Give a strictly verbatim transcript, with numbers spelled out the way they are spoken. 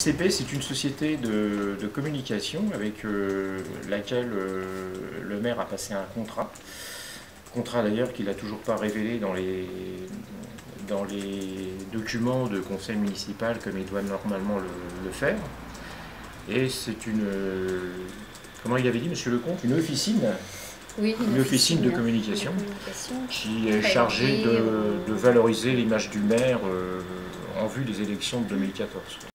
C P, c'est une société de, de communication avec euh, laquelle euh, le maire a passé un contrat. Contrat d'ailleurs qu'il n'a toujours pas révélé dans les, dans les documents de conseil municipal comme il doit normalement le, le faire. Et c'est une, euh, comment il avait dit, monsieur Lecomte, une officine, oui, une, une officine, officine de, communication, de communication qui est chargée de, de valoriser l'image du maire euh, en vue des élections de deux mille quatorze.